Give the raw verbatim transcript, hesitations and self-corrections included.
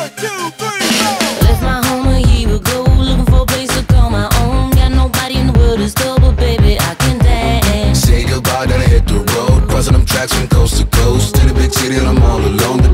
One, two, three, four. Left my home a year ago, looking for a place to call my own. Got nobody in the world to stop, but baby, I can dance. Say goodbye, then I hit the road, crossing them tracks from coast to coast. To the big city and I'm all alone.